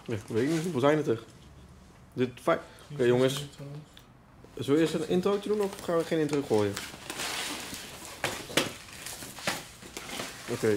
Ja, weet ik niet, hoeveel zijn het er? Oké, jongens. Zullen we eerst een introotje doen of gaan we geen intro gooien? Oké.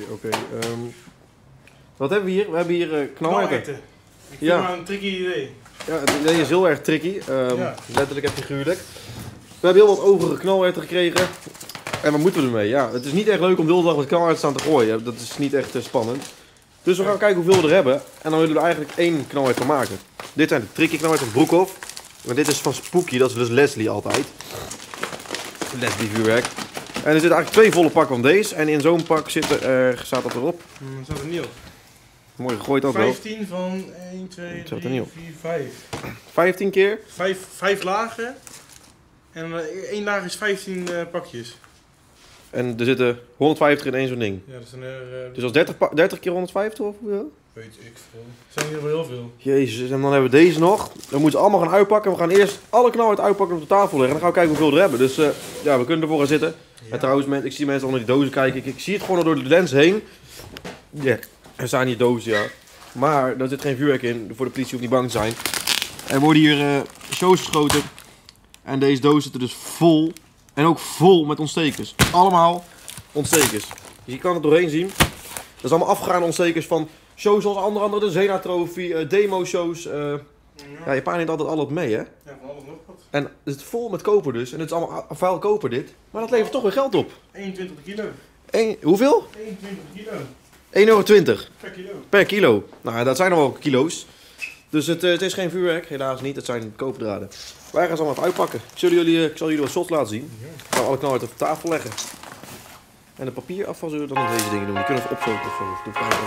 Wat hebben we hier? We hebben hier knalherten. Ik vind het maar een tricky idee. Ja, het idee is heel erg tricky. Letterlijk en figuurlijk. We hebben heel wat overige knalherten gekregen. En wat moeten we ermee? Ja, het is niet echt leuk om de hele dag met knalherten staan te gooien. Dat is niet echt spannend. Dus we gaan kijken hoeveel we er hebben. En dan willen we er eigenlijk 1 knalhert van maken. Dit zijn de tricky knalherten van Broekhoff. Maar dit is van Spooky, dat is dus Leslie altijd. Leslie vuurwerk. En er zitten eigenlijk 2 volle pakken van deze. En in zo'n pak staat dat erop. Dat staat er niet op. Mooi gegooid ook wel. 15 van 1, 2, 3, 4, 5. 15 keer? 5 lagen. En 1 laag is 15 pakjes. En er zitten 150 in één zo'n ding. Ja, dat zijn er... Dus als 30 keer 150 of hoeveel? Weet ik veel. Dat zijn hier wel heel veel. Jezus, en dan hebben we deze nog. Dan moeten we allemaal gaan uitpakken. We gaan eerst alle knalherten uitpakken en op de tafel leggen. En dan gaan we kijken hoeveel we er hebben. Dus ja, we kunnen ervoor gaan zitten. Ja. En trouwens, ik zie mensen onder die dozen kijken. Ik zie het gewoon door de lens heen. Ja, er staan hier dozen, ja. Maar er zit geen vuurwerk in. Voor de politie hoeft niet bang te zijn. Er worden hier shows geschoten. En deze doos zit er dus vol. En ook vol met ontstekers. Allemaal ontstekers. Dus je kan het doorheen zien. Dat is allemaal afgegaan ontstekers van shows zoals onder andere de Zena Trophy, demo-shows. Ja, je pa neemt altijd alles mee, hè? Ja, van alles nog wat. En het is vol met koper dus. En het is allemaal vuil koper dit. Maar dat levert toch weer geld op. 21 kilo. Hoeveel? 21 kilo. 1,20 €. Per kilo. Per kilo. Nou, dat zijn nog wel kilo's. Dus het is geen vuurwerk, helaas niet. Het zijn koperdraden. Wij gaan ze allemaal even uitpakken. Ik zal jullie wat shots laten zien. Ik ga alle knalherten op tafel leggen. En de papierafval zullen we dan met deze dingen doen. Die kunnen we even opzoeken of zo. Of doe ik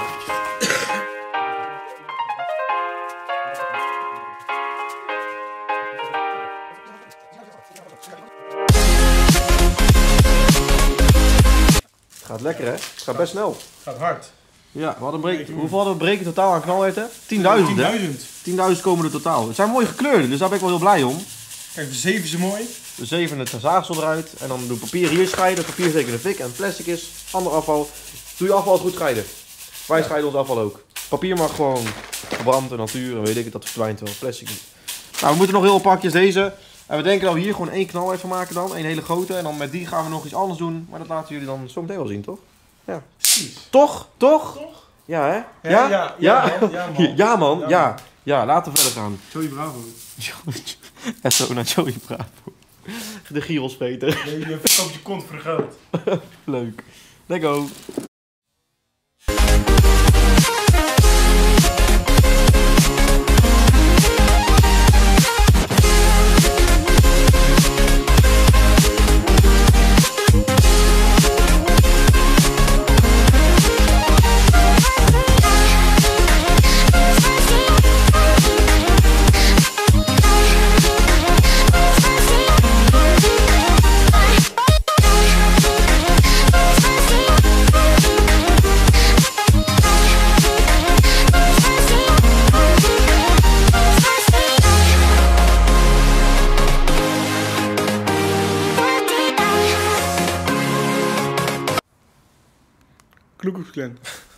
Het gaat lekker, hè? Het gaat best snel. Het gaat hard. Ja, hoeveel hadden we breken totaal aan knalherten? 10.000, hè? 10.000 komen er totaal. Het zijn mooi gekleurde, dus daar ben ik wel heel blij om. Kijk, de 7 is mooi. De 7 het zaagsel eruit. En dan doe papier hier scheiden. Papier zeker de fik. En plastic is ander afval. Doe je afval goed scheiden. Wij scheiden ons afval ook. Papier mag gewoon verbrand en natuur. En weet ik het, dat verdwijnt wel. Plastic niet. Nou, we moeten nog heel veel pakjes deze. En we denken dat we hier gewoon 1 knalhert van maken dan. 1 hele grote. En dan met die gaan we nog iets anders doen. Maar dat laten jullie dan zo meteen wel zien, toch? Ja. Precies. Toch? Ja, hè? Ja? Ja, man. Ja, laten we verder gaan. Joey Bravo. SO naar Joey Bravo. De Gierelspeter. Je verkoopt je kont voor de geld. Leuk. Let's go. Kloekoeksklen.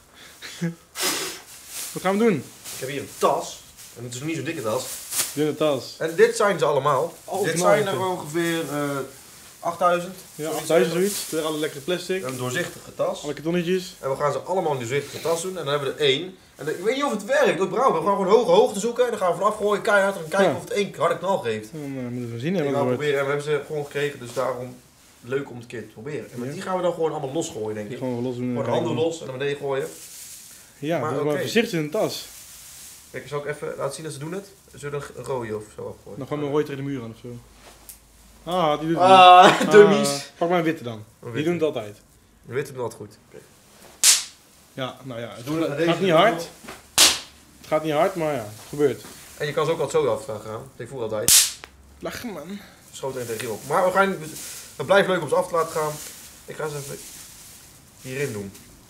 Wat gaan we doen? Ik heb hier een tas. En het is niet zo'n dikke tas. Dunne tas. En dit zijn ze allemaal. Dit zijn er ongeveer 8000. Ja, 8000 zoiets. Weer alle lekkere plastic. Een doorzichtige tas. Alle kartonnetjes. En we gaan ze allemaal in een doorzichtige tas doen. En dan hebben we er 1. En ik weet niet of het werkt. Ook brouw. We gaan gewoon hoge hoogte zoeken. En dan gaan we vanaf gooien keihard. En kijken of het 1 harde knal geeft. Dan moeten we zien. En we gaan proberen. En we hebben ze gewoon gekregen. Dus daarom leuk om het een keer te proberen. En met die gaan we dan gewoon allemaal losgooien, denk ik. Gewoon los doen. Gewoon de handen los en naar beneden gooien. Ja, maar voorzichtig in de tas. Kijk, ik zal ook even laten zien dat ze doen het. Zullen we een rode of zo afgooien? Dan gaan we rooi tegen de muur aan of zo. Ah, die doet het. Dummies. Pak maar een witte dan. Die doen het altijd. De witte doen altijd goed. Okay. Ja, nou ja, het gaat niet hard. Het gaat niet hard, maar ja, het gebeurt. En je kan ze ook altijd zo af gaan. Ik voel altijd. Lachen, man. Schoot er tegen op. Maar het blijft leuk om ze af te laten gaan. Ik ga ze even hierin doen.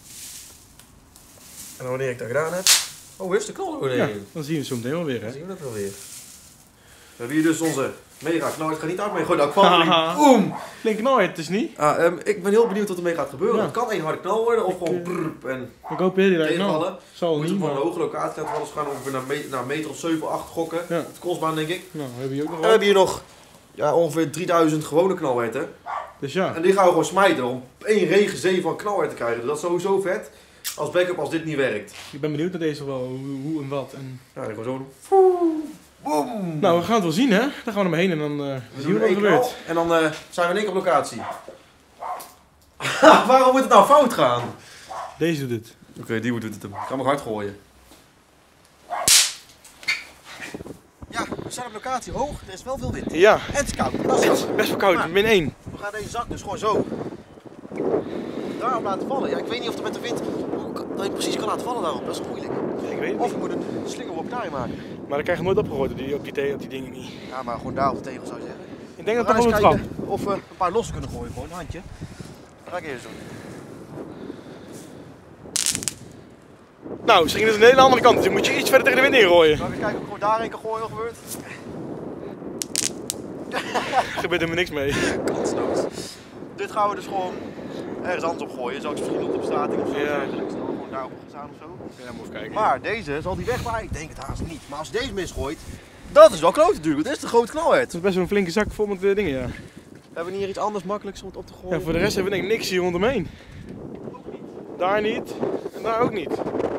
En dan wanneer ik dat gedaan heb... Oh, weer is de knal er weer in. Dan zien we het zo meteen wel weer, hè? Dan zien we dat wel weer. We hebben hier dus onze Mega knalhard, gaat niet uit mee. Gooi de akvalling. Boom! Flink knalhard, het is niet. Ik ben heel benieuwd wat ermee gaat gebeuren. Ja. Het kan één harde knal worden of gewoon brrr en Ik hoop heel erg tegenvallen. Zal Moet niet, van maar... een hoge locatie laten vallen. Ze gaan ongeveer naar een meter of 7, 8 gokken. Ja. Het crossbaan denk ik. Nou, we hebben hier ook nog En we hebben hier nog ongeveer 3000 gewone knalherten. Dus ja. En die gaan we gewoon smijten om één regenzee van knalherten te krijgen. Dus dat is sowieso vet. Als backup als dit niet werkt. Ik ben benieuwd naar deze wel, hoe en wat. En... Ja, dan gewoon zo doen. Boom! Nou, we gaan het wel zien, hè? Daar gaan we er maar heen en dan zien we wat er gebeurt. En dan zijn we in één keer op locatie. Waarom moet het nou fout gaan? Deze doet het. Oké, die doet het hem. Ik ga hem hard gooien. Ja, we zijn op locatie hoog. Er is wel veel wind. Ja. En het is koud. Dat is het. Best wel koud, Maar min 1. we gaan deze zak dus gewoon zo daarop laten vallen. Ja, ik weet niet of het met de wind dat je precies kan laten vallen daarop. Dat is moeilijk. Ik weet het Of niet. we moeten een slinger op daar maken. Maar dan krijg je nooit opgegooid op die dingen niet. Ja, maar gewoon daar op de tegel zou je zeggen. Ik denk We dat gaan dat eens wel een trap. kijken of we een paar losse kunnen gooien. Gewoon een handje. Dat ga ik eerst doen. Nou, ze gingen dus een hele andere kant. Dus je moet je iets verder tegen de wind ingooien. Zal ik even kijken of ik gewoon daarheen kan gooien wat gebeurt? Er gebeurt helemaal niks mee. Kansloos. Dit gaan we dus gewoon ergens anders op gooien. Zal ik misschien op de bestrating of zo Ja. dergelijks. Dan gewoon daarop gestaan of zo. Ja, moet even kijken. Maar deze, zal die wegwaaien? Ik denk het haast niet. Maar als je deze misgooit, dat is wel kloot natuurlijk. Dit is de grote knalhert. Het is best wel een flinke zak vol met dingen, ja. Hebben we hier iets anders makkelijks om het op te gooien? Ja, voor de rest hebben we denk ik niks hier rondomheen. Daar niet en daar ook niet.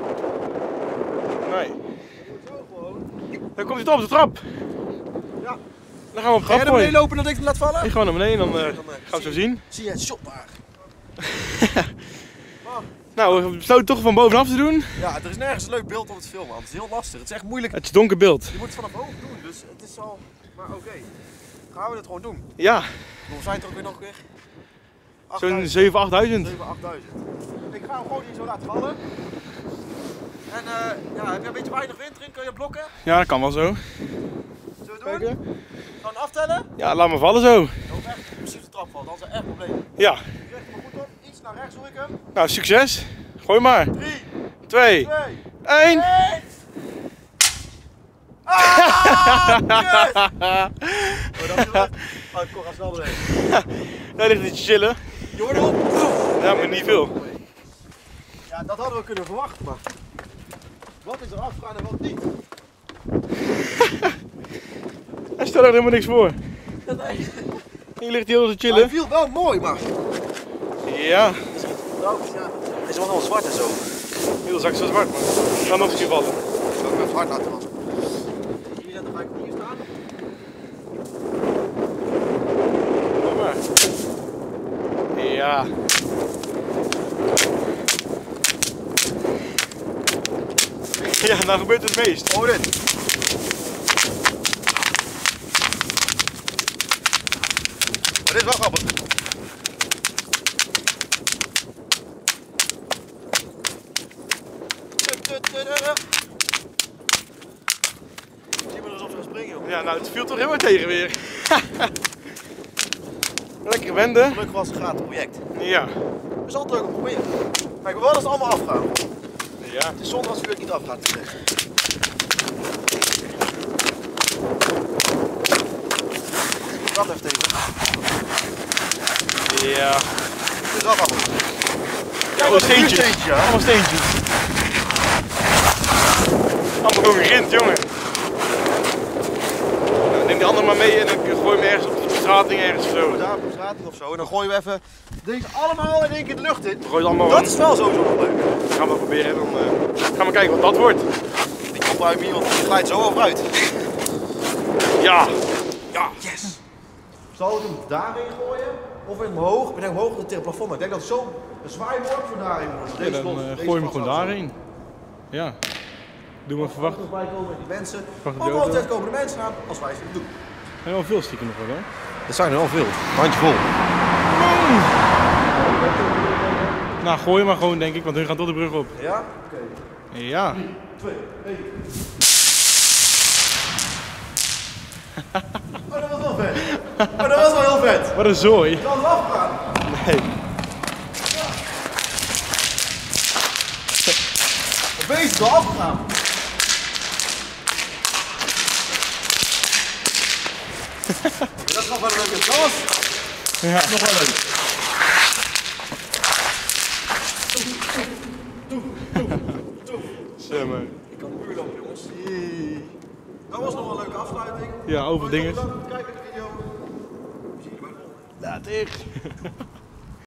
Nee. Zo gewoon. Dan komt hij toch op de trap. Ja. Dan gaan we op Ga jij trap naar beneden gooien. lopen dat ik hem laat vallen? Ik ga naar beneden, dan gaan we het zo zien. Zie je het shot daar? Nou, we besloten toch van bovenaf te doen. Ja, er is nergens een leuk beeld om het te filmen. Want het is heel lastig. Het is echt moeilijk. Het is donker beeld. Je moet het vanaf boven doen. Dus het is al... Maar oké. Gaan we het gewoon doen. Ja, Hoe zijn het er ook weer nog een keer? zo'n 7.000, 8.000. 7, 8000. Ik ga hem gewoon hier zo laten vallen. En ja, heb je een beetje weinig wind erin? Kun je blokken? Ja, dat kan wel zo. Zullen we het doen? Gewoon aftellen? Ja, laat me vallen zo. Dan echt precies de trap valt, dan is er echt probleem. Ja, Richt hem goed op, iets naar rechts hoor ik hem. nou succes. Gooi maar. 3, 2, 2, 1. 1. Ah, kut! Oh, dat is wel. Oh, ik ga snel beneden. Daar ligt het chillen. Je hoort erop. Ja, maar niet veel. Ja, dat hadden we kunnen verwachten, maar wat is er afgegaan en wat niet? Hij stelt er helemaal niks voor. Nee. Hier ligt hij heel te Hij chillen. viel wel mooi, maar Ja, trouwens, ja, hij is wel allemaal zwart en zo. heel zak zo zwart, maar kan nog eens een keer vallen. Ik zal hem even hard laten wassen. Hier zetten, ga ik hem hier staan. Gooi maar. Ja. Ja, nou gebeurt het meest. Oh, dit. Maar dit is wel grappig. Zie maar eens op ze gaan springen, joh. Ja, nou het viel toch helemaal tegen weer. Lekker wenden. Gelukkig was het een gratis project. Ja. We zullen het ook proberen. Kijk, we willen als het allemaal afgaan. Ja. Het is zonde als het vuur niet afgaat te zeggen. Dat even tegen. Ja. Het is wel grappig. Kijk, Allemaal dat is een steentjes. vuursteentje, ja. Allemaal steentjes. Allemaal gewoon grind, jongen. Nou, neem die andere maar mee en dan gooi je hem ergens op de strating ergens of zo. Daar op de strating of zo. En dan gooien we even deze allemaal in één keer de lucht in. Gooi het allemaal Dat om. is wel sowieso nog leuk. Dat gaan we proberen en dan gaan we kijken wat dat wordt. Die opruimen hier, want die glijdt zo over uit. Ja. Ja. Yes! Zal ik hem daarin gooien? Of in omhoog? Ik denk omhoog tegen het plafond. Maar ik denk dat het zo een zwaai wordt voor daarin. Ja, dan gooi je hem gewoon daarheen. Ja. Doe maar verwachten. Als wij komen die mensen. Wacht, Ook altijd komen de mensen aan als wij het doen. Er zijn wel veel stiekem nog wel, hè? Er zijn er wel veel. Handje vol. Nou, gooi maar gewoon, denk ik, want hun gaan tot de brug op. Ja? Oké. Ja. 2, 1. Oh, dat was wel vet. Oh, dat was wel heel vet. Wat een zooi. Kan het afgaan? Nee. De beest is wel afgegaan. Dat gaat wel leuk. Dat was nog wel leuk. Zo man. Ik kan de muur lopen, jongens. Dat was nog een leuke afsluiting. Ja, over dingen. Bedankt voor het kijken naar de video. Zie je erbij. Later.